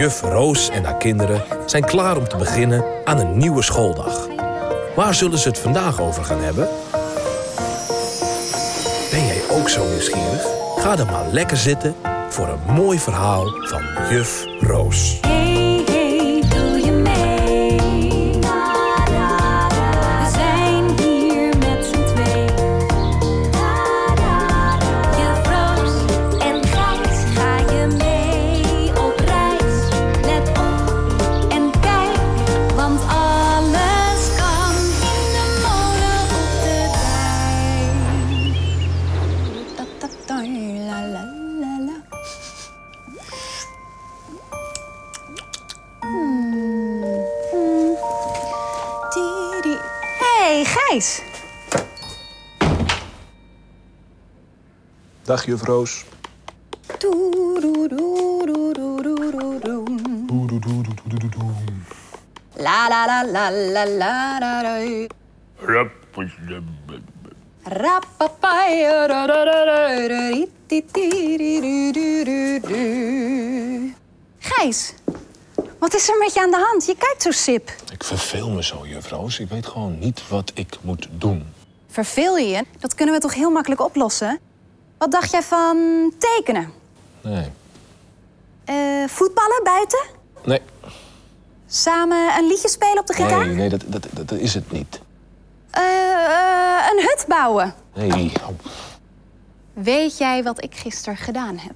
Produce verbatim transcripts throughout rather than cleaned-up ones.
Juf Roos en haar kinderen zijn klaar om te beginnen aan een nieuwe schooldag. Waar zullen ze het vandaag over gaan hebben? Ben jij ook zo nieuwsgierig? Ga dan maar lekker zitten voor een mooi verhaal van Juf Roos. Hey, hey, doe je mee? We zijn hier met z'n twee. Juf Roos en Gijs, ga je mee op reis? Let op en kijk, want alles kan in de molen op de dijk. La la la la. Hey, Gijs. Dag, juf Roos. La la la la la la la la. Rapapai. Gijs, wat is er met je aan de hand? Je kijkt zo sip. Ik verveel me zo, juf Roos. Ik weet gewoon niet wat ik moet doen. Verveel je je? Dat kunnen we toch heel makkelijk oplossen? Wat dacht jij van tekenen? Nee. Uh, voetballen buiten? Nee. Samen een liedje spelen op de gitaar? Nee, nee, dat, dat, dat is het niet. Uh, uh, een hut bouwen? Nee. Oh. Weet jij wat ik gisteren gedaan heb?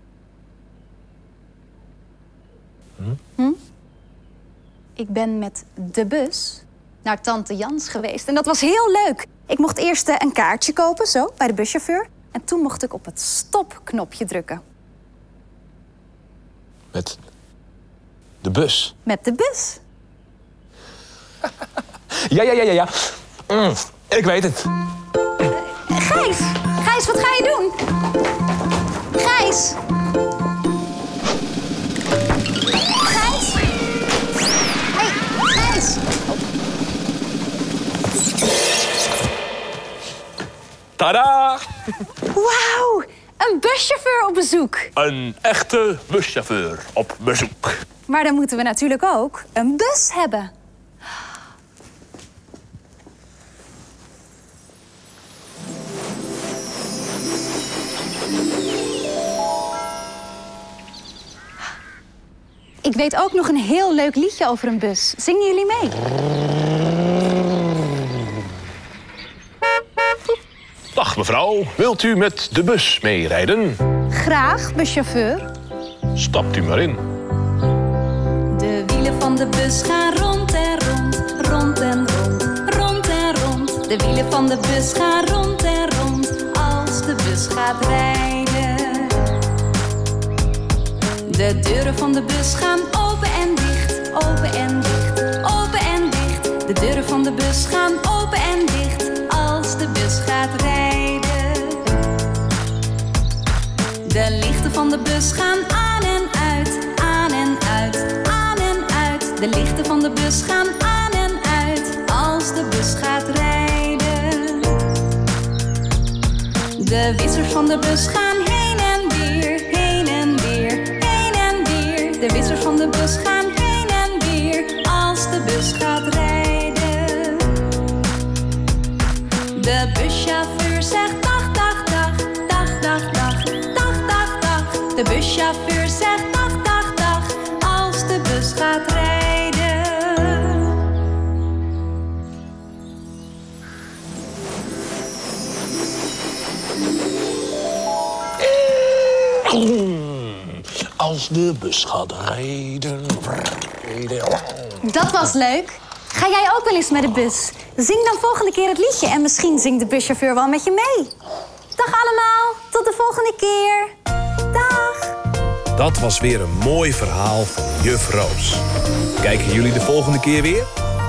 Hm? Hm? Ik ben met de bus naar tante Jans geweest. En dat was heel leuk. Ik mocht eerst een kaartje kopen, zo, bij de buschauffeur. En toen mocht ik op het stopknopje drukken. Met de bus? Met de bus. Ja, ja, ja, ja, ja. Mm, ik weet het. Uh, Gijs, Gijs, wat ga je doen? Gijs. Gijs. Hey, Gijs. Tadaa! Wauw, een buschauffeur op bezoek. Een echte buschauffeur op bezoek. Maar dan moeten we natuurlijk ook een bus hebben. Ik weet ook nog een heel leuk liedje over een bus. Zingen jullie mee? Dag mevrouw, wilt u met de bus meerijden? Graag, buschauffeur. Stapt u maar in. De wielen van de bus gaan rond en rond, rond en rond, rond en rond. De wielen van de bus gaan rond en rond, als de bus gaat rijden. De deuren van de bus gaan open en dicht, open en dicht, open en dicht. De deuren van de bus gaan open en dicht, als de bus gaat rijden. De lichten van de bus gaan aan en uit, aan en uit, aan en uit. De lichten van de bus gaan aan en uit, als de bus gaat rijden. De wissers van de bus gaan heen en weer, heen en weer, heen en weer. De wissers van de bus gaan heen en weer, als de bus gaat rijden. De buschauffeur zegt dag, dag, dag, dag, dag, dag, dag, dag, dag. De buschauffeur zegt dag, dag, dag, als de bus gaat rijden. Als de bus gaat rijden. Dat was leuk. Ga jij ook wel eens met de bus? Zing dan volgende keer het liedje en misschien zingt de buschauffeur wel met je mee. Dag allemaal, tot de volgende keer. Dag. Dat was weer een mooi verhaal van Juf Roos. Kijken jullie de volgende keer weer?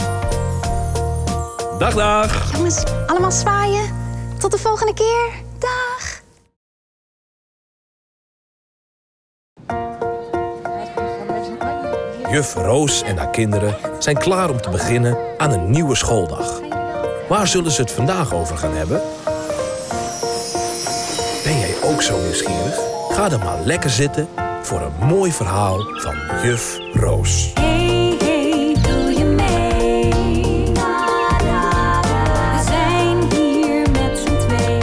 Dag, dag. Jongens, allemaal zwaaien. Tot de volgende keer. Dag. Juf Roos en haar kinderen zijn klaar om te beginnen aan een nieuwe schooldag. Waar zullen ze het vandaag over gaan hebben? Ben jij ook zo nieuwsgierig? Ga dan maar lekker zitten voor een mooi verhaal van juf Roos. Hey, hey, doe je mee? We zijn hier met z'n twee.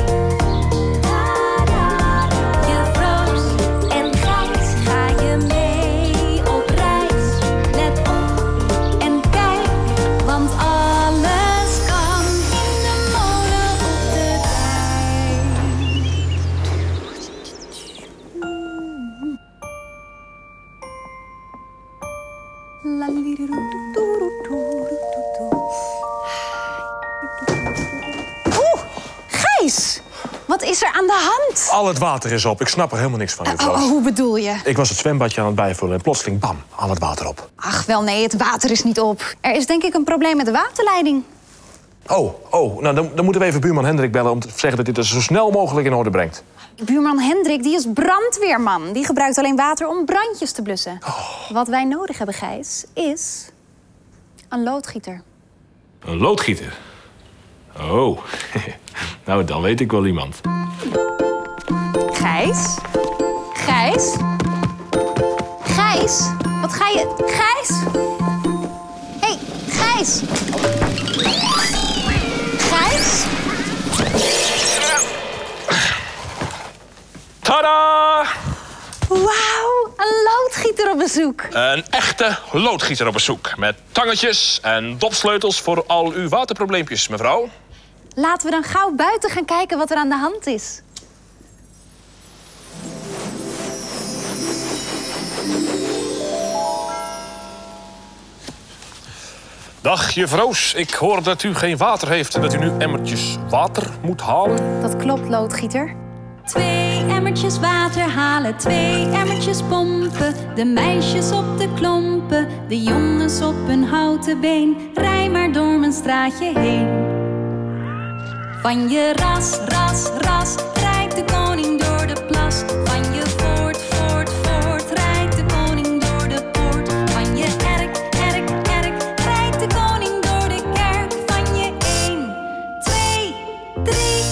Juf Roos en Gijs, ga je mee op reis? Let op en kijk, want alles kan in de molen op de dijk. Oeh, Gijs! Wat is er aan de hand? Al het water is op. Ik snap er helemaal niks van, juffrouw. Oh, hoe bedoel je? Ik was het zwembadje aan het bijvullen en plotseling, bam, al het water op. Ach, wel nee, het water is niet op. Er is denk ik een probleem met de waterleiding. Oh, oh, nou dan, dan moeten we even buurman Hendrik bellen om te zeggen dat dit het zo snel mogelijk in orde brengt. Buurman Hendrik, die is brandweerman. Die gebruikt alleen water om brandjes te blussen. Wat wij nodig hebben, Gijs, is een loodgieter. Een loodgieter? Oh, nou dan weet ik wel iemand. Gijs? Gijs? Gijs? Wat ga je... Gijs? Hé, hey, Gijs! Gijs? Tada! Wauw, een loodgieter op bezoek. Een echte loodgieter op bezoek. Met tangetjes en dopsleutels voor al uw waterprobleempjes, mevrouw. Laten we dan gauw buiten gaan kijken wat er aan de hand is. Dag, juf Roos. Ik hoor dat u geen water heeft en dat u nu emmertjes water moet halen. Dat klopt, loodgieter. Twee emmertjes water halen, twee emmertjes pompen. De meisjes op de klompen, de jongens op hun houten been. Rij maar door mijn straatje heen. Van je ras, ras, ras, rijdt de koning door de plas. Van je voort, voort, voort, rijdt de koning door de poort. Van je erk, erk, erk, rijdt de koning door de kerk. Van je één, twee, drie.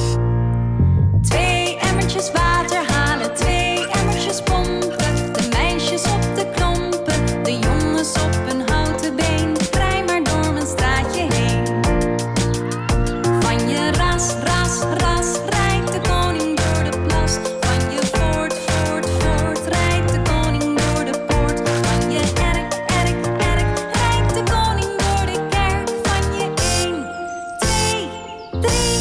Twee emmertjes water halen, twee emmertjes pompen. De meisjes op de klompen, de jongens op hun houten been. Rij maar door mijn straatje heen. Van je ras, ras, ras, rijdt de koning door de plas. Van je voort, voort, voort, rijdt de koning door de poort. Van je erk, erk, erk, rijdt de koning door de kerk. Van je één, twee, drie.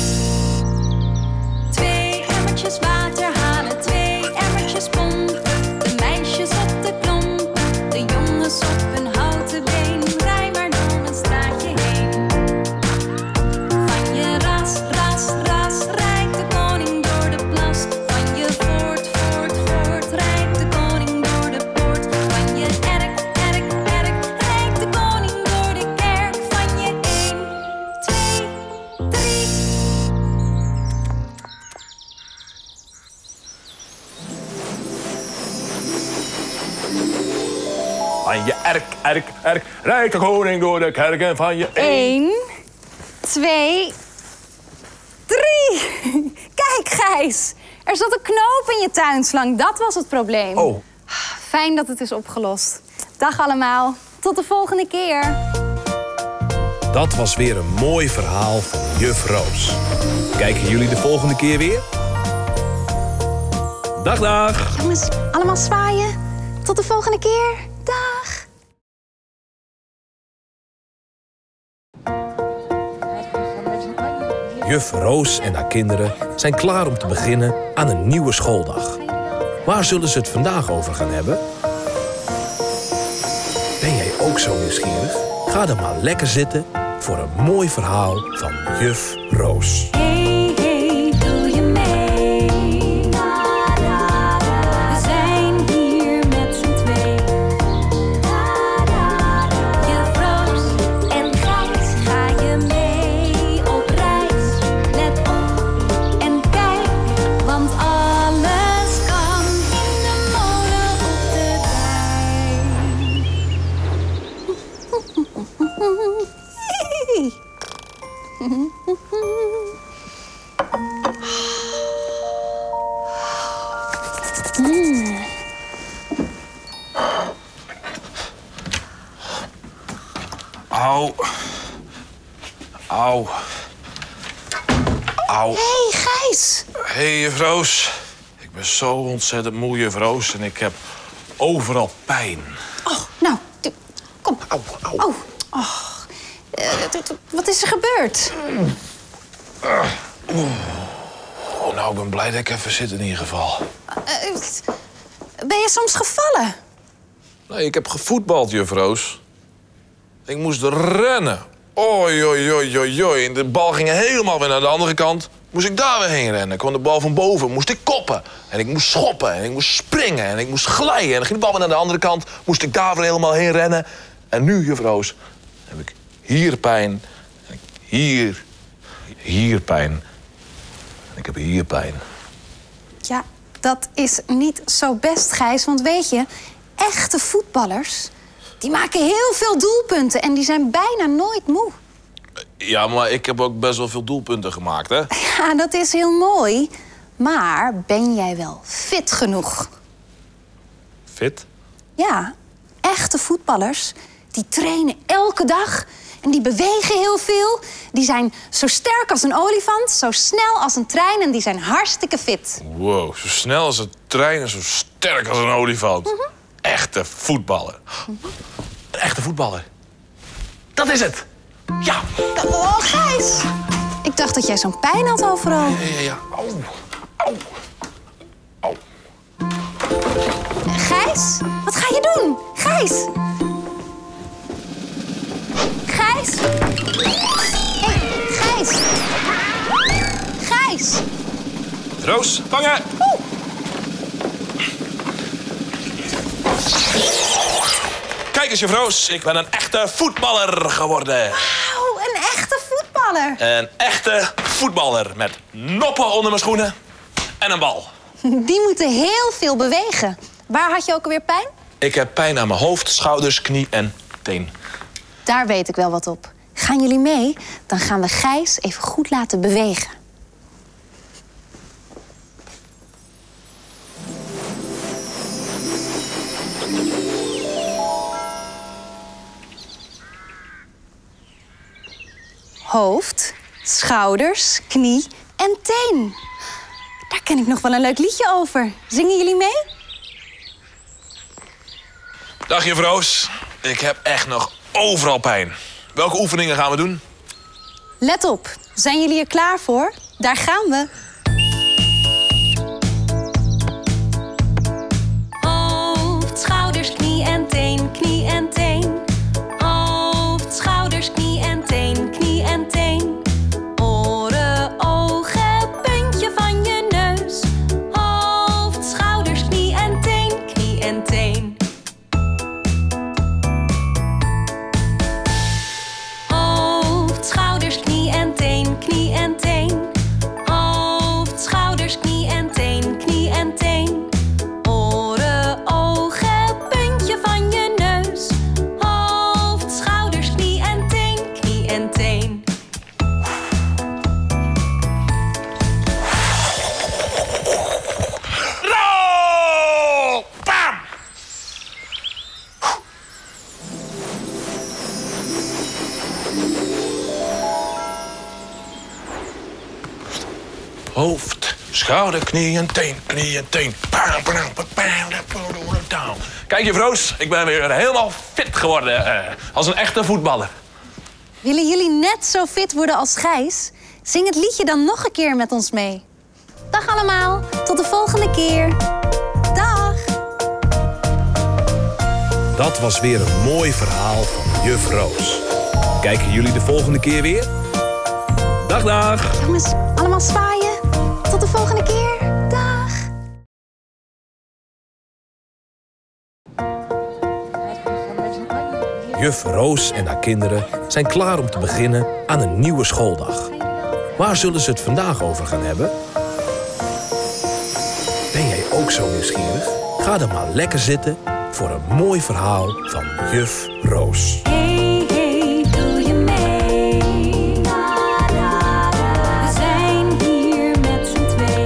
Twee emmertjes water halen, twee emmertjes pompen. De meisjes op de klompen, de jongens op hun houten been. Rij maar door mijn straatje heen. Van je ras, ras, ras, rijdt de koning door de plas. Van je voort, voort, voort, rijdt de koning door de poort. Van je erk, erk, erk, rijdt de koning door de kerk. Van je één, twee, drie. Van je erk, erk, erk, rijdt de koning door de kerk en van je één. Eén, twee, drie. Kijk, Gijs. Er zat een knoop in je tuinslang. Dat was het probleem. Oh, Fijn dat het is opgelost. Dag allemaal. Tot de volgende keer. Dat was weer een mooi verhaal van juf Roos. Kijken jullie de volgende keer weer? Dag, dag! Jongens, allemaal zwaaien. Tot de volgende keer. Dag. Juf Roos en haar kinderen zijn klaar om te beginnen aan een nieuwe schooldag. Waar zullen ze het vandaag over gaan hebben? Ben jij ook zo nieuwsgierig? Ga dan maar lekker zitten voor een mooi verhaal van juf Roos. Hey, hey, doe je mee? We zijn hier met z'n twee. Juf Roos en Gijs, ga je mee op reis? Let op en kijk, want alles kan in de molen op de dijk. Au. Au. Au. Hé, hey, Gijs. Hé, hey, juf Roos. Ik ben zo ontzettend moe, juf Roos. En ik heb overal pijn. Oh, nou, kom. Au, au. Oh, oh. Uh, wat is er gebeurd? Uh, oh, nou, ik ben blij dat ik even zit in ieder geval. Uh, ben je soms gevallen? Nee, ik heb gevoetbald, juf Roos. Ik moest rennen. Oi, oi, oi, oi, oi. En de bal ging helemaal weer naar de andere kant. Moest ik daar weer heen rennen. Kwam de bal van boven, moest ik koppen. En ik moest schoppen, en ik moest springen, en ik moest glijden. En dan ging de bal weer naar de andere kant. Moest ik daar weer helemaal heen rennen. En nu, juf Roos, heb ik hier pijn. En ik hier, hier pijn. En ik heb hier pijn. Ja, dat is niet zo best, Gijs. Want weet je, echte voetballers, die maken heel veel doelpunten en die zijn bijna nooit moe. Ja, maar ik heb ook best wel veel doelpunten gemaakt, hè? Ja, dat is heel mooi. Maar ben jij wel fit genoeg? Fit? Ja, echte voetballers, die trainen elke dag en die bewegen heel veel. Die zijn zo sterk als een olifant, zo snel als een trein en die zijn hartstikke fit. Wow, zo snel als een trein en zo sterk als een olifant. Mm-hmm. Echte voetballer. Mm-hmm. Een echte voetballer. Dat is het. Ja. Oh, Gijs. Ik dacht dat jij zo'n pijn had overal. Ja, ja, ja. Au. Au. Au. Gijs, wat ga je doen? Gijs. Gijs. Hey, Gijs. Gijs. Roos, vangen. Oeh. Kijk eens, juf Roos. Ik ben een echte voetballer geworden. Wauw, een echte voetballer. Een echte voetballer met noppen onder mijn schoenen en een bal. Die moeten heel veel bewegen. Waar had je ook alweer pijn? Ik heb pijn aan mijn hoofd, schouders, knie en teen. Daar weet ik wel wat op. Gaan jullie mee? Dan gaan we Gijs even goed laten bewegen. Hoofd, schouders, knie en teen. Daar ken ik nog wel een leuk liedje over. Zingen jullie mee? Dag, juf Roos. Ik heb echt nog overal pijn. Welke oefeningen gaan we doen? Let op. Zijn jullie er klaar voor? Daar gaan we. Hoofd, schouders, knie en teen, knie en teen. Hoofd, schouders, knie en teen, knie en teen. Oren, ogen, puntje van je neus. Hoofd, schouders, knie en teen, knie en teen. Hoofd, schouders, knie en teen, knie en teen. Hoofd, schouders, knie en teen, knie en teen. Oren, ogen, puntje van je neus. Hoofd, schouders, knie en teen, knie en teen. Rol! Bam! Hoofd, schouder, knie en teen, knie en teen. Kijk, juf Roos, ik ben weer helemaal fit geworden. Uh, als een echte voetballer. Willen jullie net zo fit worden als Gijs? Zing het liedje dan nog een keer met ons mee. Dag allemaal, tot de volgende keer. Dag! Dat was weer een mooi verhaal van juf Roos. Kijken jullie de volgende keer weer? Dag, dag! Jongens, allemaal zwaaien. Tot de volgende keer. Dag! Juf Roos en haar kinderen zijn klaar om te beginnen aan een nieuwe schooldag. Waar zullen ze het vandaag over gaan hebben? Ben jij ook zo nieuwsgierig? Ga dan maar lekker zitten voor een mooi verhaal van juf Roos. Hey, hey, doe je mee? We zijn hier met z'n twee.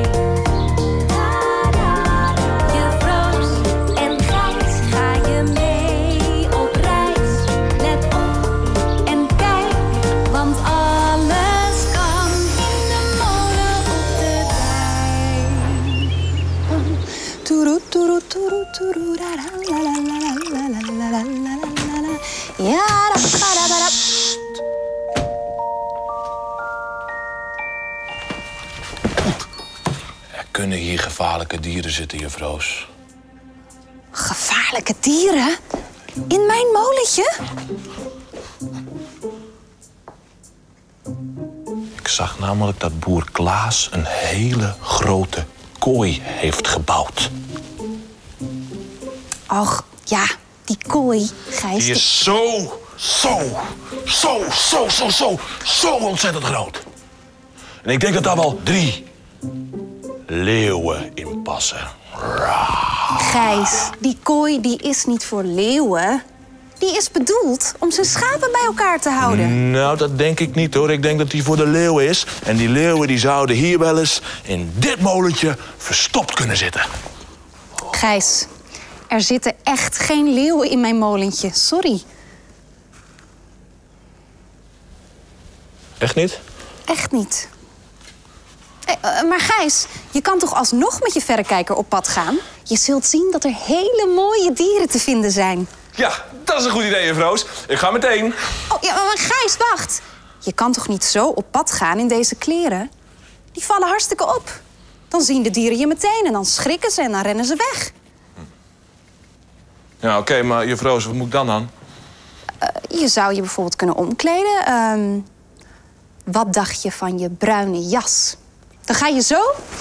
Juf Roos en Gijs, ga je mee op reis? Let op en toeroe, toeroe, toeroe, toeroe, da, da, la, la, la, la, la, la, la, la, la. Ja, da, ba, da, ba, da. Er kunnen hier gevaarlijke dieren zitten, juffrouws. Gevaarlijke dieren? In mijn molentje? Ik zag namelijk dat boer Klaas een hele grote kooi heeft gebouwd. Och, ja, die kooi, Gijs. Die is zo, zo, zo, zo, zo, zo, zo ontzettend groot. En ik denk dat daar wel drie leeuwen in passen. Gijs, die kooi die is niet voor leeuwen. Die is bedoeld om zijn schapen bij elkaar te houden. Nou, dat denk ik niet, hoor. Ik denk dat die voor de leeuwen is. En die leeuwen die zouden hier wel eens in dit molentje verstopt kunnen zitten. Gijs, er zitten echt geen leeuwen in mijn molentje. Sorry. Echt niet? Echt niet. Eh, eh, maar Gijs, je kan toch alsnog met je verrekijker op pad gaan? Je zult zien dat er hele mooie dieren te vinden zijn. Ja, dat is een goed idee, juffrouws. Ik ga meteen. Oh, ja, maar Gijs, wacht. Je kan toch niet zo op pad gaan in deze kleren? Die vallen hartstikke op. Dan zien de dieren je meteen en dan schrikken ze en dan rennen ze weg. Ja, oké, okay, maar juffrouws, wat moet ik dan dan? Uh, je zou je bijvoorbeeld kunnen omkleden. Um, wat dacht je van je bruine jas? Dan ga je zo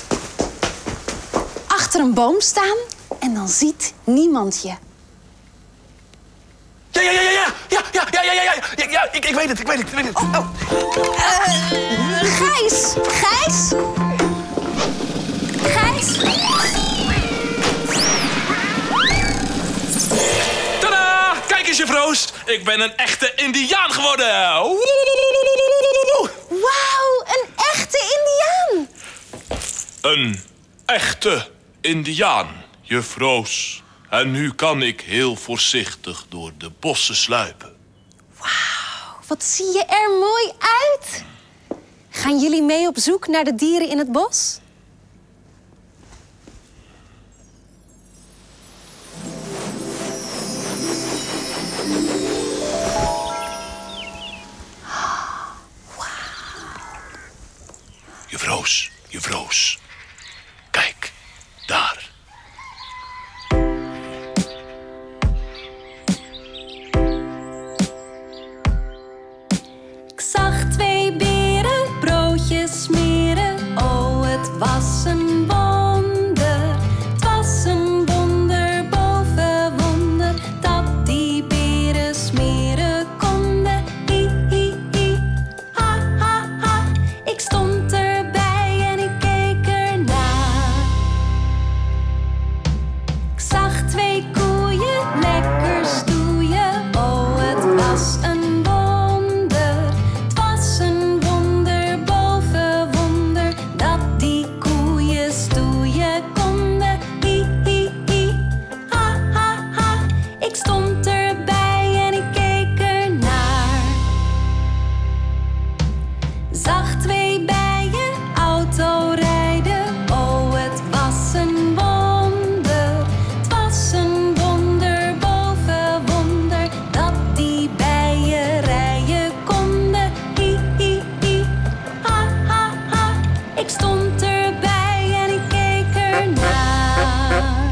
achter een boom staan en dan ziet niemand je. Ja, ja, ja, ja, ja, ja, ja, ja, ja, ja, ja, ja, ik, ik weet het, ik weet het, ik weet het. Oh, oh. Uh, Gijs, Gijs? Gijs? Tadaa! Kijk eens, juffrouws. Ik ben een echte Indiaan geworden. Wauw, een echte Indiaan. Een echte Indiaan, juffrouws. En nu kan ik heel voorzichtig door de bossen sluipen. Wauw, wat zie je er mooi uit. Gaan jullie mee op zoek naar de dieren in het bos? Juffrouws, juffrouws. Kijk, daar. Ik zag twee beren broodjes smeren. Oh, het was een wonder. Het was een wonder boven wonder dat die beren smeren konden. Hi, hi, hi. Ha, ha, ha. Ik stond erbij en ik keek ernaar. Ik zag twee koeien lekker stoeien. Oh, het was een wonder. Het was een wonder boven wonder dat die koeien stoeien konden. Hi, hi, hi. Ha, ha, ha. Ik stond erbij en ik keek ernaar. Zag twee bijen auto rijden. Oh, het was een wonder. Het was een wonder boven wonder dat die bijen rijden konden. Hi, hi, hi. Ha, ha, ha. Ik stond erbij en ik keek ernaar.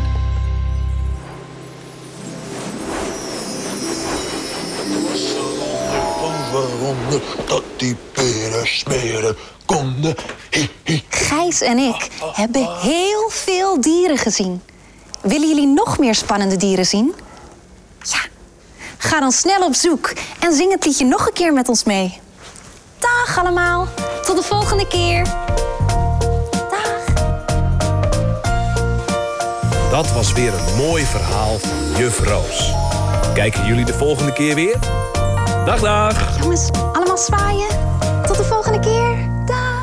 Wonder dat die beren smeren konden. Hi, hi. Gijs en ik hebben heel veel dieren gezien. Willen jullie nog meer spannende dieren zien? Ja, ga dan snel op zoek en zing het liedje nog een keer met ons mee. Dag allemaal, tot de volgende keer. Dag. Dat was weer een mooi verhaal van Juf Roos. Kijken jullie de volgende keer weer? Dag, dag! Jongens, allemaal zwaaien. Tot de volgende keer. Dag.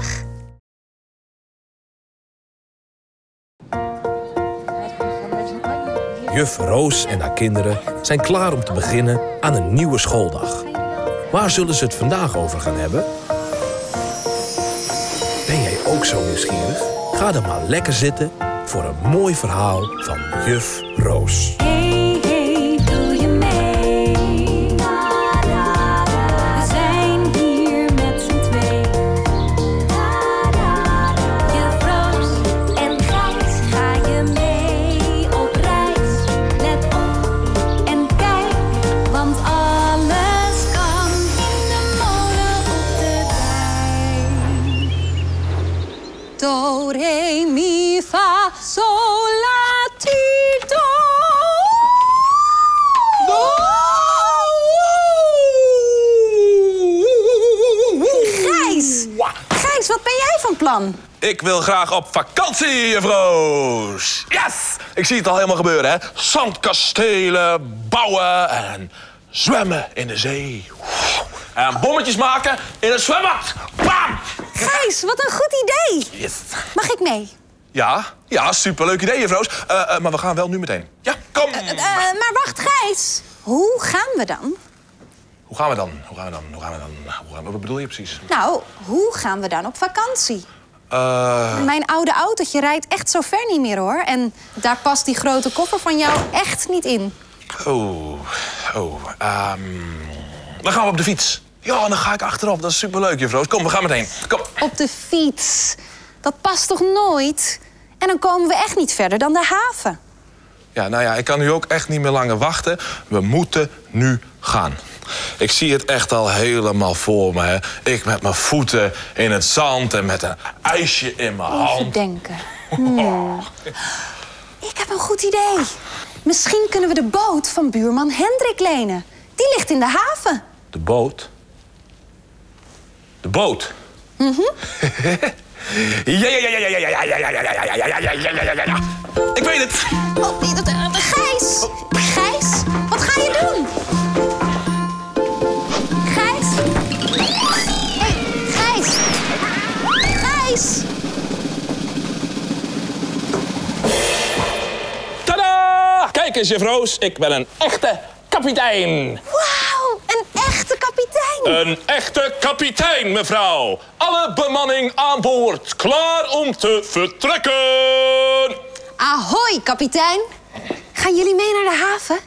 Juf Roos en haar kinderen zijn klaar om te beginnen aan een nieuwe schooldag. Waar zullen ze het vandaag over gaan hebben? Ben jij ook zo nieuwsgierig? Ga dan maar lekker zitten voor een mooi verhaal van juf Roos. Hey, hey, doe je mee? We zijn hier met z'n twee. Juf Roos en Gijs, ga je mee op reis? Let op en kijk, want alles kan in de molen op de dijk. Do, re, mi, fa, sol, la, ti, do. Gijs! Gijs, wat ben jij van plan? Ik wil graag op vakantie, juf Roos. Yes! Ik zie het al helemaal gebeuren, hè. Zandkastelen, bouwen en zwemmen in de zee. En bommetjes maken in het zwembad. Bam! Gijs, wat een goed idee. Yes. Mag ik mee? Ja, ja, superleuk idee, juf Roos. Uh, uh, maar we gaan wel nu meteen. Ja, kom. Uh, uh, maar wacht, Gijs. Hoe gaan we dan? Hoe gaan we dan? Hoe gaan we dan? Hoe gaan we dan? Hoe gaan we... Wat bedoel je precies? Nou, hoe gaan we dan op vakantie? Uh... Mijn oude autootje rijdt echt zo ver niet meer, hoor. En daar past die grote koffer van jou echt niet in. Oh, oh. Um... Dan gaan we op de fiets. Ja, dan ga ik achterop. Dat is superleuk, juf Roos. Kom, we gaan meteen. Kom. Op de fiets? Dat past toch nooit? En dan komen we echt niet verder dan de haven. Ja, nou ja, ik kan nu ook echt niet meer langer wachten. We moeten nu gaan. Ik zie het echt al helemaal voor me, hè. Ik met mijn voeten in het zand en met een ijsje in mijn Even hand. denken. Hmm. Ik heb een goed idee. Misschien kunnen we de boot van buurman Hendrik lenen. Die ligt in de haven. De boot? De boot? Mhm. Ja, ja, ja, ja, ja, ja, ja, ja, ja, ja, ja, ja, ja, ja, ja, ja, ja. Ik weet het. Oh, nee, dat, uh, Gijs! Gijs, wat ga je doen? Gijs? Hey, Gijs! Gijs! Tadaa! Kijk eens, juf Roos. Ik ben een echte kapitein. Wauw, een echte kapitein! Een echte kapitein, mevrouw. Alle bemanning aan boord. Klaar om te vertrekken. Ahoy, kapitein! Gaan jullie mee naar de haven?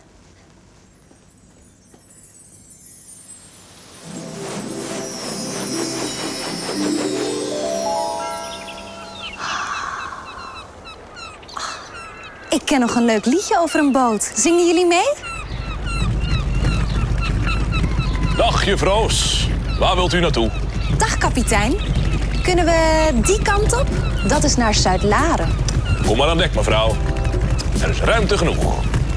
Ik ken nog een leuk liedje over een boot. Zingen jullie mee? Dag, juf Roos. Waar wilt u naartoe? Dag, kapitein. Kunnen we die kant op? Dat is naar Zuid-Laren. Kom maar aan dek, mevrouw. Er is ruimte genoeg.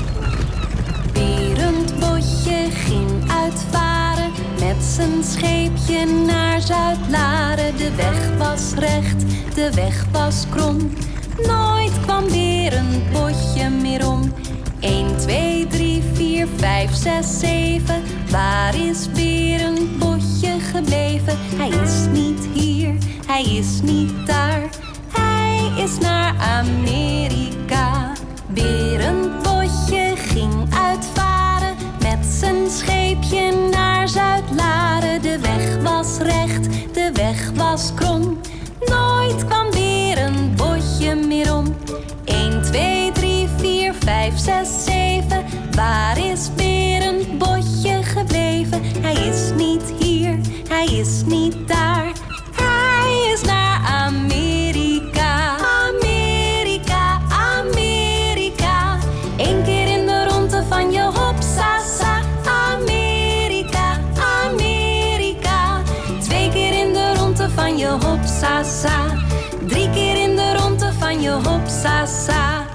Berend Botje ging uitvaren met zijn scheepje naar Zuid-Laren. De weg was recht, de weg was krom. Nooit kwam Berend Botje meer om. één, twee, drie, vier, vijf, zes, zeven. Waar is Berend Botje gebleven? Hij is niet hier, hij is niet daar. Hij is naar Amerika. Berend Botje ging uitvaren met zijn scheepje naar Zuid-Laren. De weg was recht, de weg was krom. Nooit kwam Berend Botje meer om. één, twee, drie, vier, vijf, zes, zeven. Waar is Berend Botje gebleven? Hij is niet hier, hij is niet daar. Hij is naar Amerika. Amerika, Amerika. Eén keer in de ronde van je hopsasa. Amerika, Amerika. Twee keer in de ronde van je hopsasa. Drie keer in de ronde van je hopsasa.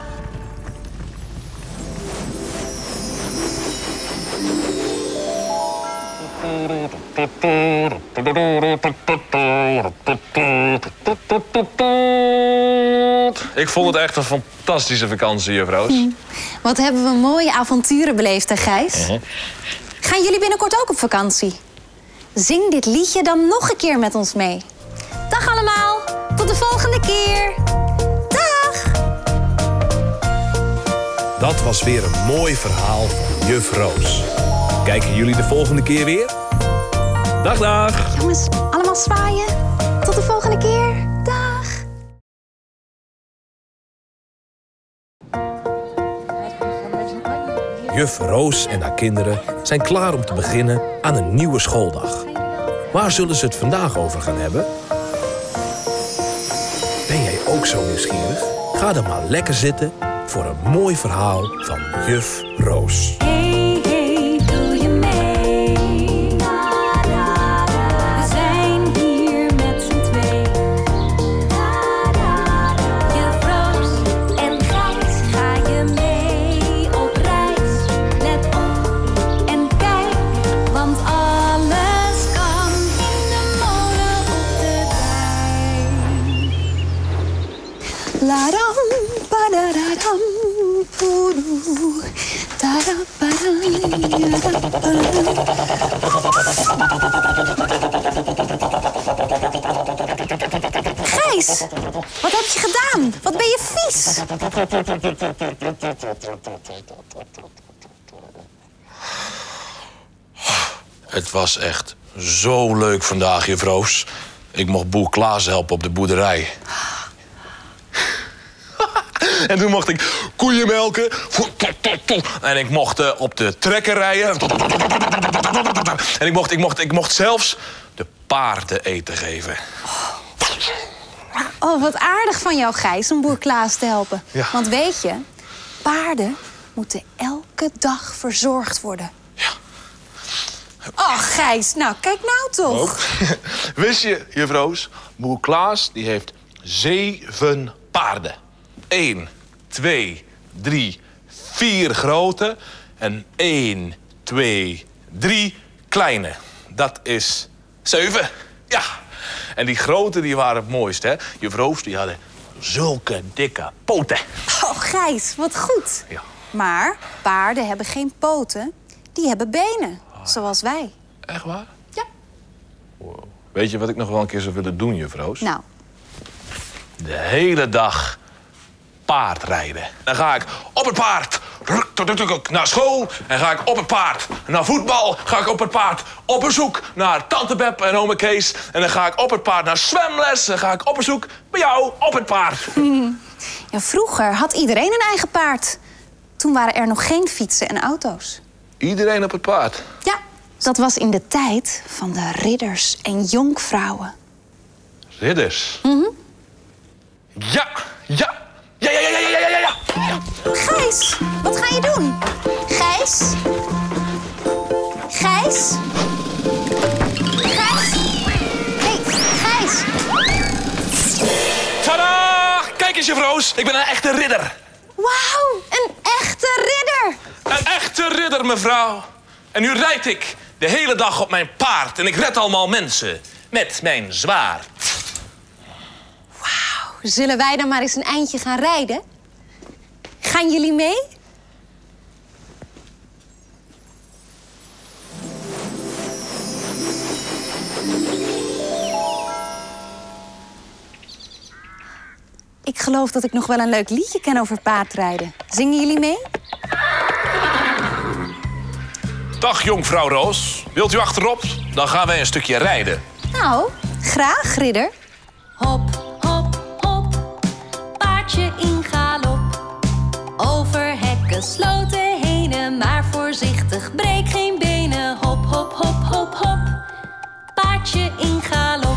Ik vond het echt een fantastische vakantie, juf Roos. Hm. Wat hebben we mooie avonturen beleefd, hè, Gijs? Uh-huh. Gaan jullie binnenkort ook op vakantie? Zing dit liedje dan nog een keer met ons mee. Dag allemaal, tot de volgende keer. Dag! Dat was weer een mooi verhaal van juf Roos. Kijken jullie de volgende keer weer? Dag, dag! Jongens, allemaal zwaaien. Tot de volgende keer. juf Roos en haar kinderen zijn klaar om te beginnen aan een nieuwe schooldag. Waar zullen ze het vandaag over gaan hebben? Ben jij ook zo nieuwsgierig? Ga dan maar lekker zitten voor een mooi verhaal van juf Roos. Hey, hey, doe je mee? We zijn hier met z'n twee. Juf Roos en Gijs, ga je mee op reis? Let op en kijk, want alles kan in de molen op de dijk. La-dam, ba-da-da-dam, poedoe, da-da-ba-dam, da-da-ba-dam. Gijs, wat heb je gedaan? Wat ben je vies? Het was echt zo leuk vandaag, juf Roos. Ik mocht boer Klaas helpen op de boerderij. En toen mocht ik koeien melken. En ik mocht uh, op de trekker rijden. En ik mocht, ik, mocht, ik mocht zelfs de paarden eten geven. Oh, wat aardig van jou, Gijs, om boer Klaas te helpen. Ja. Want weet je, paarden moeten elke dag verzorgd worden. Ja. Oh, Gijs, nou, kijk nou toch. Ook. Wist je, juf Roos, boer Klaas die heeft zeven paarden. Eén, twee, drie, vier grote en één, twee, drie kleine. Dat is zeven. Ja. En die grote die waren het mooist, hè? Juf Roos die hadden zulke dikke poten. Oh, Gijs, wat goed. Ja. Maar paarden hebben geen poten, die hebben benen, zoals wij. Echt waar? Ja. Wow. Weet je wat ik nog wel een keer zou willen doen, juf Roos? Nou, De hele dag paardrijden. Dan ga ik op het paard naar school. En ga ik op het paard naar voetbal. Ga ik op het paard op bezoek naar tante Beb en ome Kees. En dan ga ik op het paard naar zwemles. Dan ga ik op bezoek bij jou op het paard. ja, vroeger had iedereen een eigen paard. Toen waren er nog geen fietsen en auto's. Iedereen op het paard. Ja, dat was in de tijd van de ridders en jonkvrouwen. Ridders. Mm-hmm. Ja, ja. Ja, ja, ja, ja, ja, ja, ja. Gijs, wat ga je doen? Gijs? Gijs? Gijs? Hey, Gijs! Tadaa! Kijk eens, juf Roos. Ik ben een echte ridder. Wauw, een echte ridder! Een echte ridder, mevrouw. En nu rijd ik de hele dag op mijn paard. En ik red allemaal mensen met mijn zwaard. Zullen wij dan maar eens een eindje gaan rijden? Gaan jullie mee? Ik geloof dat ik nog wel een leuk liedje ken over paardrijden. Zingen jullie mee? Dag, jonkvrouw Roos. Wilt u achterop? Dan gaan wij een stukje rijden. Nou, graag, ridder. Hop, hop, hop, paardje in galop. Over hekken, sloten heen, maar voorzichtig, breek geen benen. Hop, hop, hop, hop, hop, paardje in galop.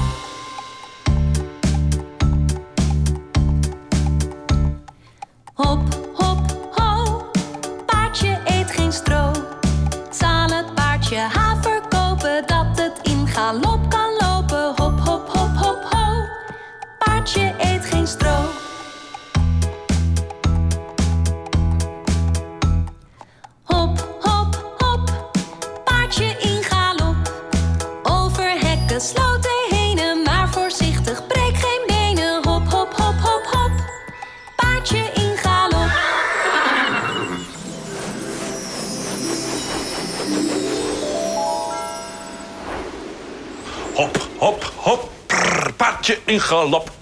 Hop, hop, ho, paardje eet geen stro. Zal het paardje haver kopen, dat het in galop kan lopen. Hop, hop, hop, hop, ho, paardje eet geen stro. Hop, hop, hop, paardje in galop. Over hekken, sloten heen, maar voorzichtig, breek geen benen. Hop, hop, hop, hop, hop, paardje in galop. Hop, hop, hop, prrr, paardje in galop.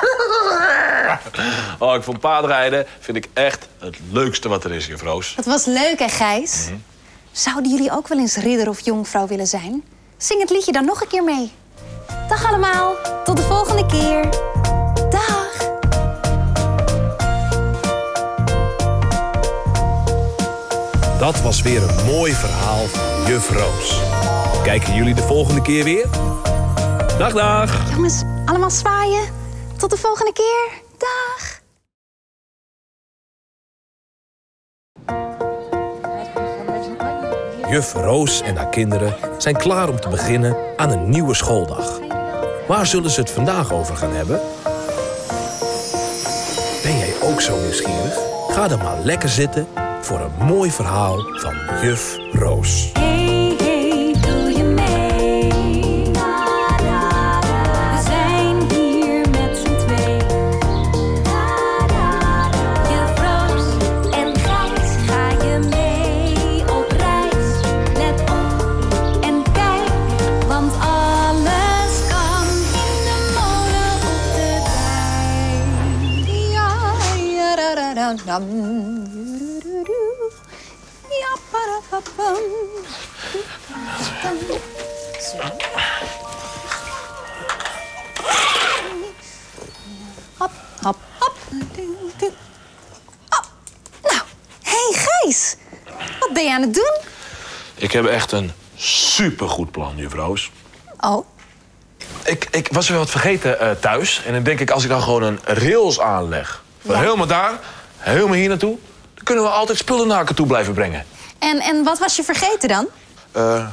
Oh, ik vond paardrijden vind ik echt het leukste wat er is, juf Roos. Het was leuk, hè, Gijs? Mm-hmm. Zouden jullie ook wel eens ridder of jonkvrouw willen zijn? Zing het liedje dan nog een keer mee. Dag allemaal, tot de volgende keer. Dag! Dat was weer een mooi verhaal van juf Roos. Kijken jullie de volgende keer weer? Dag, dag! Jongens, allemaal zwaaien. Tot de volgende keer. Dag! Juf Roos en haar kinderen zijn klaar om te beginnen aan een nieuwe schooldag. Waar zullen ze het vandaag over gaan hebben? Ben jij ook zo nieuwsgierig? Ga dan maar lekker zitten voor een mooi verhaal van juf Roos. Hey, hey, doe je mee? We zijn hier met z'n twee. Juf Roos en Gijs, ga je mee op reis? Let op en kijk, want alles kan in de molen op de dijk. Ja, ja, da, da, da, dam. Ja, parapapam. Zo. Hop, hop, hop. Hop. Nou, hé hey Gijs. Wat ben je aan het doen? Ik heb echt een supergoed plan, juf Roos. Oh, Ik, ik was weer wat vergeten eh, thuis. En dan denk ik, als ik dan gewoon een rails aanleg... van Ja. helemaal daar, helemaal hier naartoe... dan kunnen we altijd spullen naar elkaar toe blijven brengen. en, en wat was je vergeten dan? Eh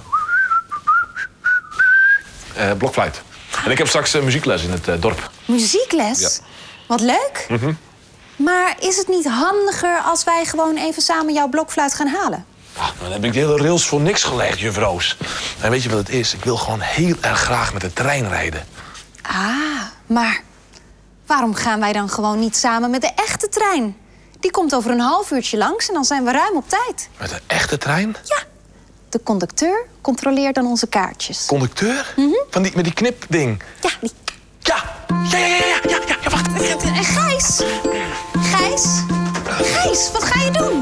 eh, blokfluit. En ik heb straks eh, muziekles in het eh, dorp. Muziekles? Ja. Wat leuk. Maar is het niet handiger als wij gewoon even samen jouw blokfluit gaan halen? Ah, dan heb ik de hele rails voor niks gelegd, juf Roos. En weet je wat het is? Ik wil gewoon heel erg graag met de trein rijden. Ah, maar waarom gaan wij dan gewoon niet samen met de echte trein? Die komt over een half uurtje langs en dan zijn we ruim op tijd. Met een echte trein? Ja, de conducteur controleert dan onze kaartjes. Conducteur? Van die, met die knipding. Ja, die... Ja! Ja, ja, ja, ja, ja, ja, ja, wacht. En Gijs? Gijs? Gijs, wat ga je doen?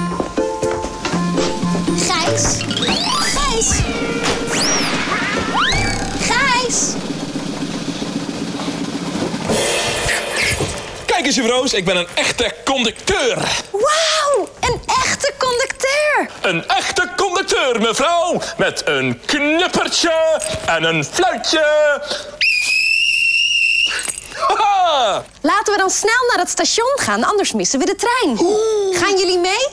Gijs? Gijs? Gijs? Kijk eens, juf Roos, ik ben een echte conducteur. Wauw, een echte conducteur. Een echte conducteur, mevrouw. Met een knippertje en een fluitje. Haha! Laten we dan snel naar het station gaan, anders missen we de trein. Gaan jullie mee?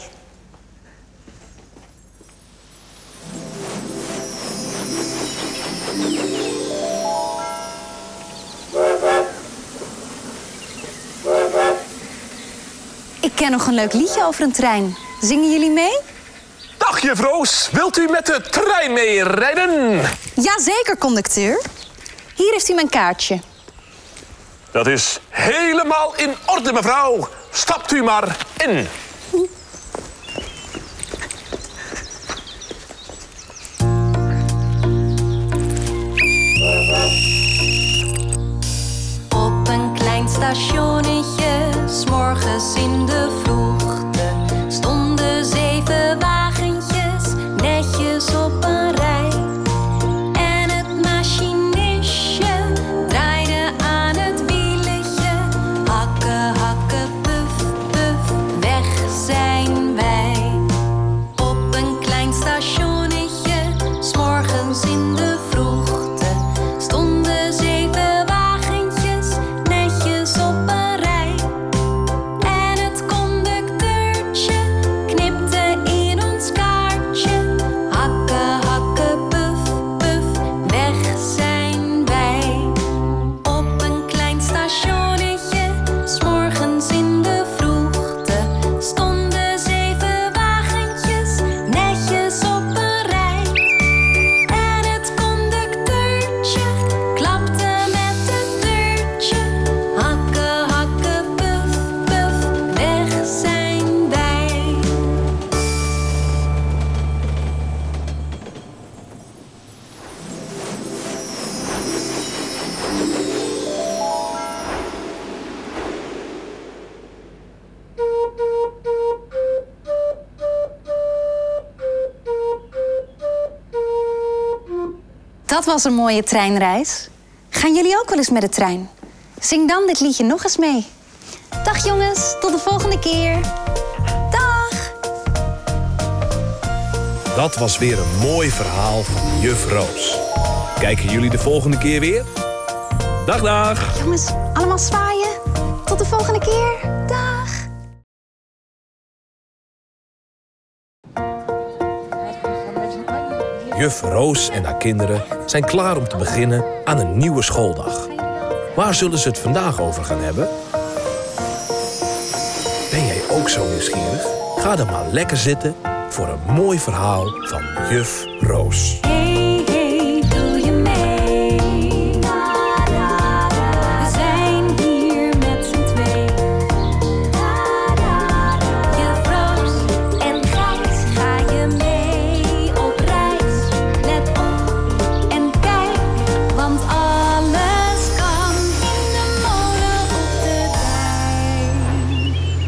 Ik ken nog een leuk liedje over een trein. Zingen jullie mee? Dag, juf Roos. Wilt u met de trein mee rijden? Jazeker, conducteur. Hier heeft u mijn kaartje. Dat is helemaal in orde, mevrouw. Stapt u maar in. Op een klein stationnetje, 's morgens in de vroegte, stonden zeven wagentjes netjes op een rij. En het machinistje draaide aan het wieletje. Hakken, hakken, puf, puf, weg zijn wij. Op een klein stationnetje, 's morgens in de vroegte, stonden zeven wagentjes netjes op een rij. En het conducteurtje knipte in ons kaartje. Hakken, hakken, puf, puf, weg zijn wij. Op een klein stationnetje, 's morgens in de vroegte, stonden zeven wagentjes netjes op een rij. En het conducteurtje klapte met het deurtje. Hakken, hakken, puf, puf, weg zijn wij. Dat was een mooie treinreis. Gaan jullie ook wel eens met de trein? Zing dan dit liedje nog eens mee. Dag jongens, tot de volgende keer. Dag! Dat was weer een mooi verhaal van juf Roos. Kijken jullie de volgende keer weer? Dag, dag! Jongens, allemaal zwaaien. Tot de volgende keer. Dag! Juf Roos en haar kinderen zijn klaar om te beginnen aan een nieuwe schooldag. Waar zullen ze het vandaag over gaan hebben? Ben jij ook zo nieuwsgierig? Ga dan maar lekker zitten voor een mooi verhaal van juf Roos. Hey, hey, doe je mee? We zijn hier met z'n twee. Juf Roos en Gijs, ga je mee op reis? Let op en kijk, want alles kan in de molen op de dijk.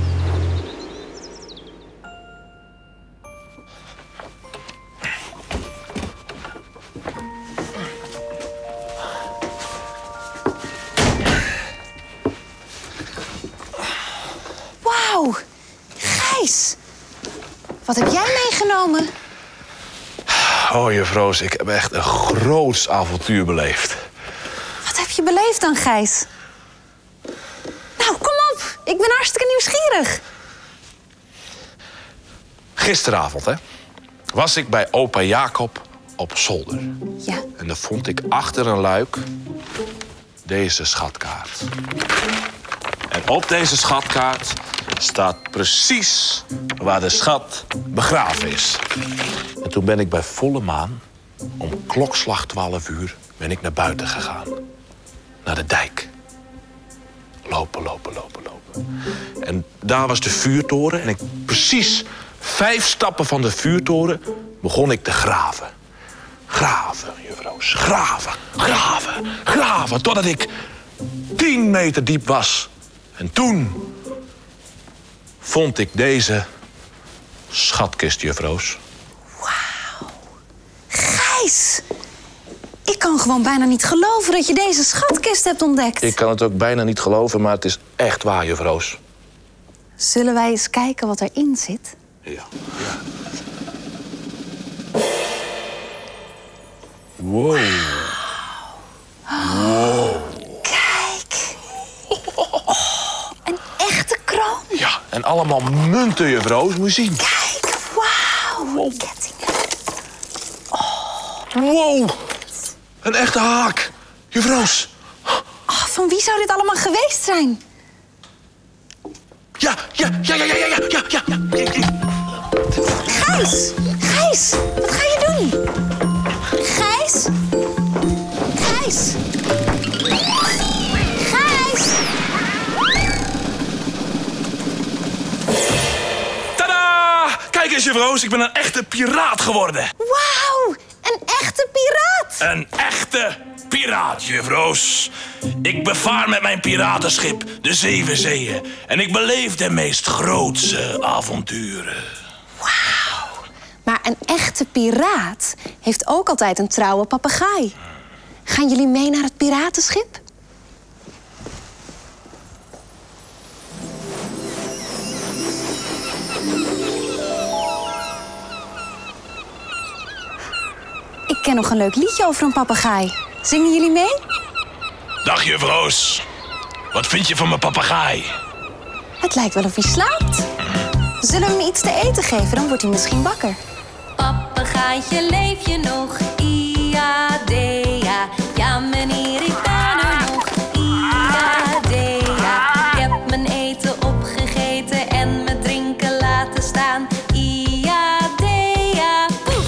Wauw! Gijs! Wat heb jij meegenomen? Oh, juf Roos, ik heb echt een groots avontuur beleefd. Wat heb je beleefd dan, Gijs? Nou, kom op! Ik ben hartstikke nieuwsgierig. Gisteravond, hè, was ik bij opa Jacob op zolder. Ja. En dan vond ik achter een luik deze schatkaart. En op deze schatkaart staat precies waar de schat begraven is. En toen ben ik bij volle maan, om klokslag twaalf uur, ben ik naar buiten gegaan. Naar de dijk. Lopen, lopen, lopen, lopen. En daar was de vuurtoren. En ik, precies vijf stappen van de vuurtoren begon ik te graven. Graven, juf Roos. Graven, graven, graven. Totdat ik tien meter diep was. En toen vond ik deze schatkist, juf Roos. Gijs! Ik kan gewoon bijna niet geloven dat je deze schatkist hebt ontdekt. Ik kan het ook bijna niet geloven, maar het is echt waar, juf Roos. Zullen wij eens kijken wat erin zit? Ja. ja. Wow. Wow. Kijk. Oh, een echte kroon. Ja, en allemaal munten, juf Roos. Moet je zien. Kijk, wauw. Kettingen. Wow. Een echte haak. Juf Roos. Oh, van wie zou dit allemaal geweest zijn? Ja, ja, ja, ja, ja, ja, ja, ja, ja. Gijs! Gijs! Wat ga je doen? Gijs! Gijs! Gijs! Tadaa! Kijk eens, juf Roos. Ik ben een echte piraat geworden. Wauw! Een echte piraat! Een echte piraat, juf Roos. Ik bevaar met mijn piratenschip de zeven zeeën. En ik beleef de meest grootse avonturen. Maar een echte piraat heeft ook altijd een trouwe papegaai. Gaan jullie mee naar het piratenschip? Ik ken nog een leuk liedje over een papegaai. Zingen jullie mee? Dag, juf Roos. Wat vind je van mijn papegaai? Het lijkt wel of hij slaapt. Zullen we hem iets te eten geven? Dan wordt hij misschien wakker. Papegaaitje, leef je nog? Ia, dea. Ja, meneer, ik ben er nog. Ia, dea. Ik heb mijn eten opgegeten en mijn drinken laten staan. Ia, dea. Poef!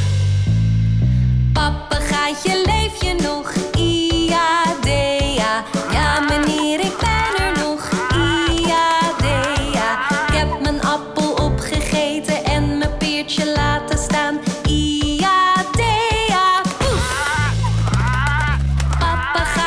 Papegaaitje, leef je nog? Ia, dea. Ja, meneer, ik ben er nog. Ia, dea. Ik heb mijn appel opgegeten en mijn peertje laten staan. Ia, dea. Poef! Papegaaitje.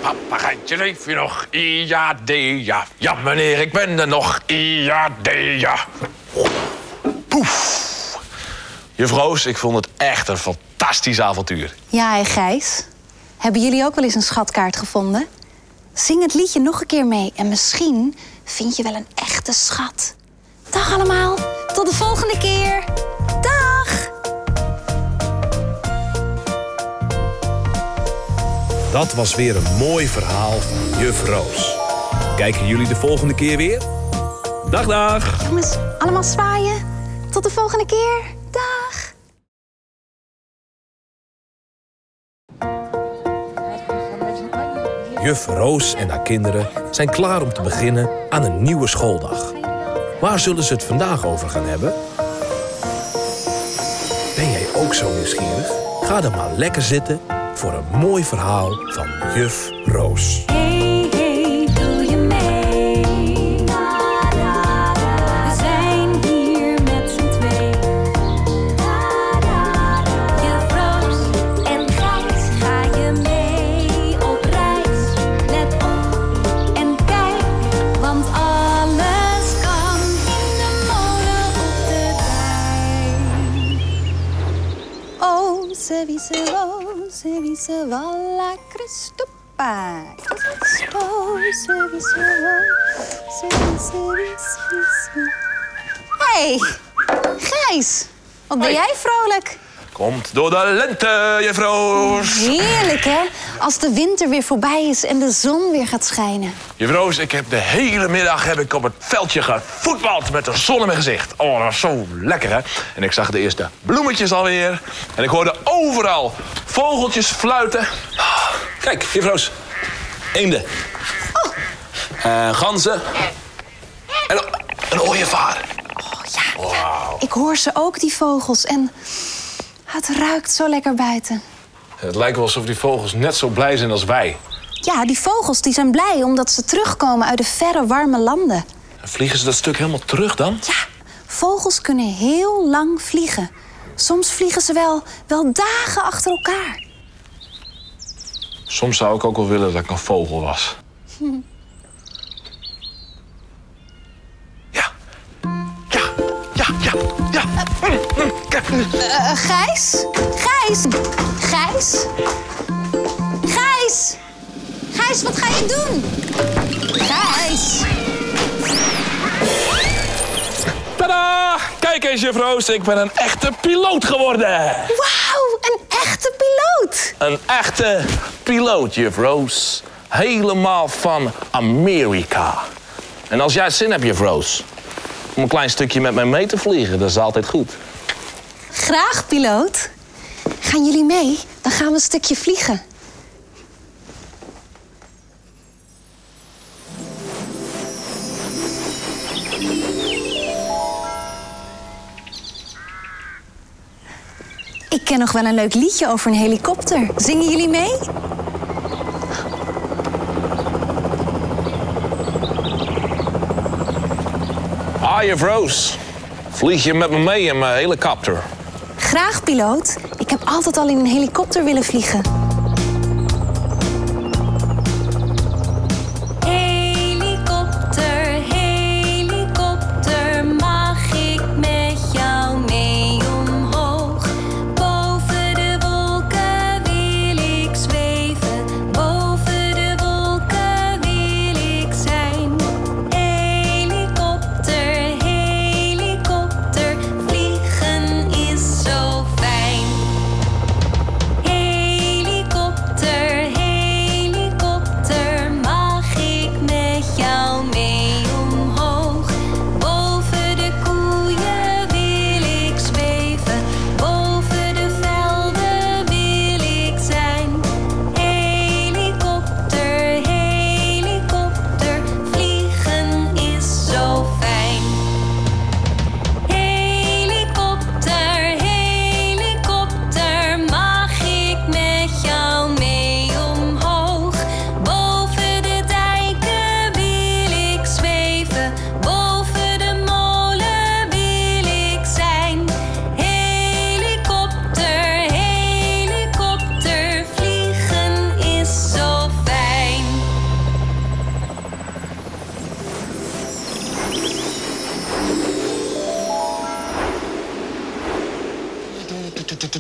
Papagaaitje, leef je nog? Ja, de, ja. Ja, meneer, ik ben er nog. Ja, de, ja. Poef. Juffrouw, ik vond het echt een fantastisch avontuur. Ja, en Gijs? Hebben jullie ook wel eens een schatkaart gevonden? Zing het liedje nog een keer mee en misschien vind je wel een echte schat. Dag allemaal, tot de volgende keer. Dag! Dat was weer een mooi verhaal van Juf Roos. Kijken jullie de volgende keer weer? Dag, dag! Jongens, allemaal zwaaien. Tot de volgende keer. Dag! Juf Roos en haar kinderen zijn klaar om te beginnen aan een nieuwe schooldag. Waar zullen ze het vandaag over gaan hebben? Ben jij ook zo nieuwsgierig? Ga dan maar lekker zitten voor een mooi verhaal van Juf Roos. Hey, hey, doe je mee? We zijn hier met z'n twee. Juf Roos en Gijs, ga je mee op reis? Let op en kijk, want alles kan in de molen op de dijk. Oh, se vise wo, se vise walla Christoppa. Oh, se vise wo, se vise vise vise. Hey, Gijs, wat ben jij vrolijk? Komt door de lente, juffrouw. Heerlijk, hè? Als de winter weer voorbij is en de zon weer gaat schijnen. Juffrouw, ik heb de hele middag heb ik op het veldje gevoetbald met de zon in mijn gezicht. Oh, dat was zo lekker, hè? En ik zag de eerste bloemetjes alweer. En ik hoorde overal vogeltjes fluiten. Kijk, juffrouw, eenden. Oh. Uh, ganzen. En een ooievaar. Oh ja, ik hoor ze ook, die vogels. En het ruikt zo lekker buiten. Het lijkt wel alsof die vogels net zo blij zijn als wij. Ja, die vogels die zijn blij omdat ze terugkomen uit de verre, warme landen. En vliegen ze dat stuk helemaal terug dan? Ja, vogels kunnen heel lang vliegen. Soms vliegen ze wel, wel dagen achter elkaar. Soms zou ik ook wel willen dat ik een vogel was. Hm. Ja. Ja, ja, ja, ja. Uh, Gijs? Gijs? Gijs? Gijs? Gijs, wat ga je doen? Gijs? Tadaa! Kijk eens, juffrouw, ik ben een echte piloot geworden. Wauw, een echte piloot. Een echte piloot, juffrouw. Helemaal van Amerika. En als jij zin hebt, juffrouw, om een klein stukje met mij mee te vliegen, dat is altijd goed. Graag, piloot. Gaan jullie mee? Dan gaan we een stukje vliegen. Ik ken nog wel een leuk liedje over een helikopter. Zingen jullie mee? Ah, juffrouw, vlieg je met me mee in mijn helikopter? Graag, piloot. Ik heb altijd al in een helikopter willen vliegen. Helikopter, helikopter, mag ik met jou mee omhoog? Boven de wolken wil ik zweven, boven de wolken wil ik zijn. Helikopter, helikopter, vliegen is zo fijn. Helikopter,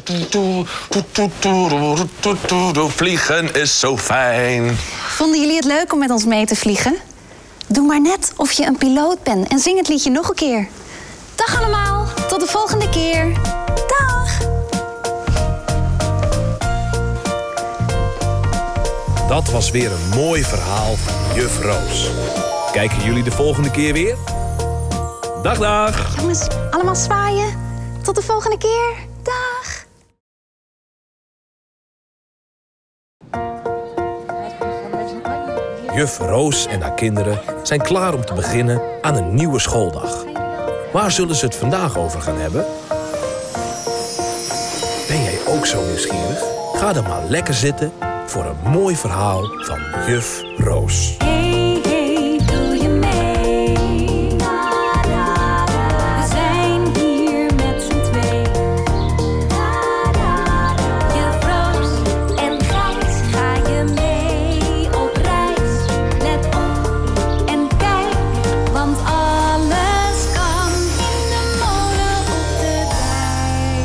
Vliegen is zo fijn. Vonden jullie het leuk om met ons mee te vliegen? Doe maar net of je een piloot bent en zing het liedje nog een keer. Dag allemaal, tot de volgende keer. Dag! Dat was weer een mooi verhaal van juf Roos. Kijken jullie de volgende keer weer? Dag, dag! Jongens, allemaal zwaaien. Tot de volgende keer. Dag! Juf Roos en haar kinderen zijn klaar om te beginnen aan een nieuwe schooldag. Waar zullen ze het vandaag over gaan hebben? Ben jij ook zo nieuwsgierig? Ga dan maar lekker zitten voor een mooi verhaal van juf Roos. Hey, hey, doe je mee? We zijn hier met z'n twee. Juf Roos en Gijs, ga je mee op reis? Let op en kijk, want alles kan in de molen op de dijk.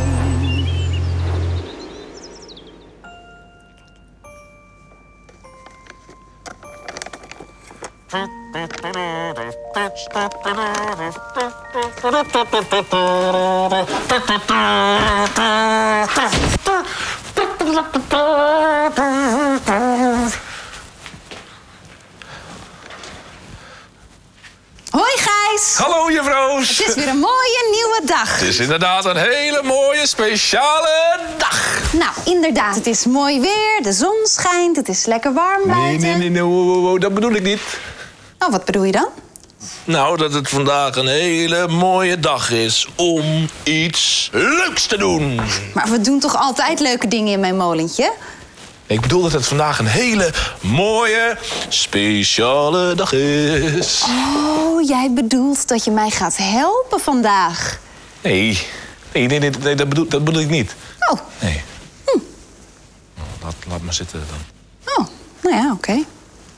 Hoi Gijs! Hallo, juf Roos. Het is weer een mooie nieuwe dag. Het is inderdaad een hele mooie, speciale dag. Nou, inderdaad, het is mooi weer, de zon schijnt, het is lekker warm buiten. Nee, nee, nee, nee, wow, wow, wow, dat bedoel ik niet. Oh, wat bedoel je dan? Nou, dat het vandaag een hele mooie dag is om iets leuks te doen. Maar we doen toch altijd leuke dingen in mijn molentje? Ik bedoel dat het vandaag een hele mooie, speciale dag is. Oh, jij bedoelt dat je mij gaat helpen vandaag. Nee, nee, nee, nee, nee dat, bedoel, dat bedoel ik niet. Oh, Nee. Hm. Laat, laat maar zitten dan. oh, nou ja, oké. Hm.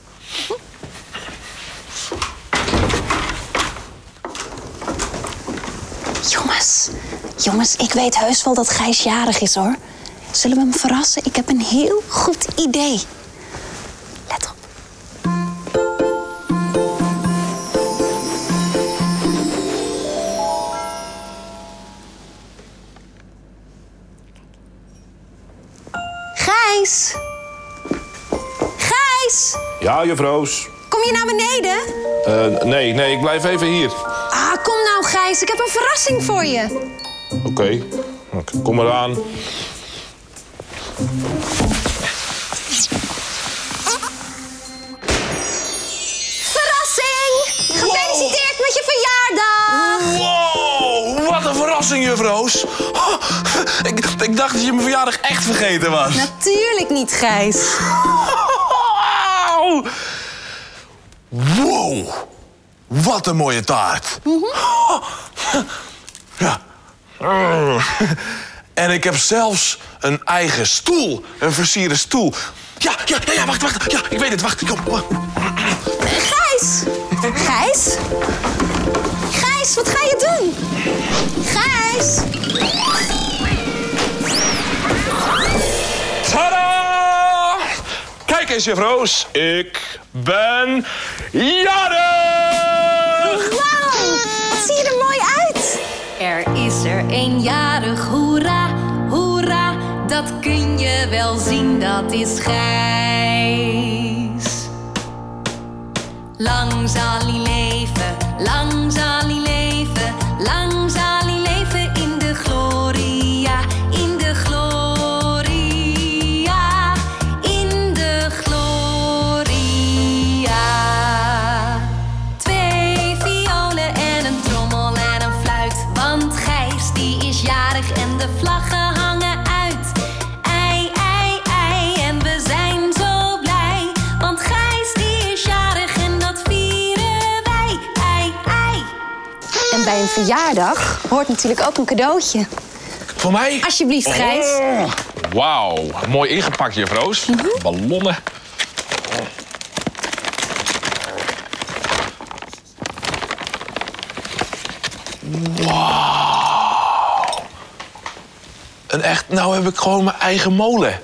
Jongens, jongens, ik weet heus wel dat Gijs jarig is, hoor. Zullen we hem verrassen? Ik heb een heel goed idee. Let op. Gijs! Gijs! Ja, juf Roos. Kom je naar beneden? Uh, nee, nee, ik blijf even hier. Ah, kom nou, Gijs. Ik heb een verrassing voor je. Oké, okay. okay, kom maar aan. Verrassing! Gefeliciteerd met je verjaardag! Wow, wat een verrassing, juf Roos. Oh, ik, ik dacht dat je mijn verjaardag echt vergeten was. Natuurlijk niet, Gijs. Wow, wat een mooie taart. Mm-hmm. Ja. En ik heb zelfs een eigen stoel, een versierde stoel. Ja, ja, ja, ja, wacht, wacht. Ja, ik weet het, wacht. Kom. Gijs! Gijs? Gijs, wat ga je doen? Gijs! Tadaa! Kijk eens, juf Roos. Ik ben jarig! Wauw, wat zie je er mooi uit. Er is er een jarig, hoera, hoera. Dat kun je wel zien, dat is Gijs. Lang zal hij leven, lang zal hij leven. Lang zal hij leven in de gloria, in de gloria, in de gloria. Twee violen en een trommel en een fluit. Want Gijs die is jarig en de vlaggen hangen uit. Ei, ei, ei, en we zijn zo blij. Want Gijs die is jarig en dat vieren wij. Ei, ei. En bij een verjaardag hoort natuurlijk ook een cadeautje. Voor mij? Alsjeblieft, Gijs. Oh, wauw, mooi ingepakt, juf Roos. Mm-hmm. Ballonnen. Wauw. Een een echt, nou heb ik gewoon mijn eigen molen.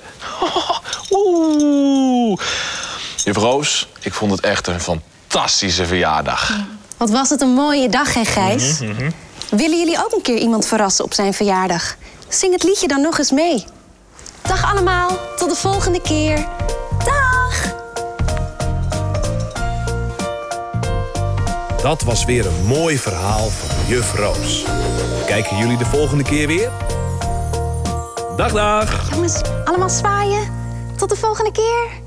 Oeh. Juf Roos, ik vond het echt een fantastische verjaardag. Wat was het een mooie dag, hè, Gijs? Mm-hmm, mm-hmm. Willen jullie ook een keer iemand verrassen op zijn verjaardag? Zing het liedje dan nog eens mee. Dag allemaal, tot de volgende keer. Dag! Dat was weer een mooi verhaal van juf Roos. Kijken jullie de volgende keer weer? Dag, dag! Jongens, allemaal zwaaien. Tot de volgende keer.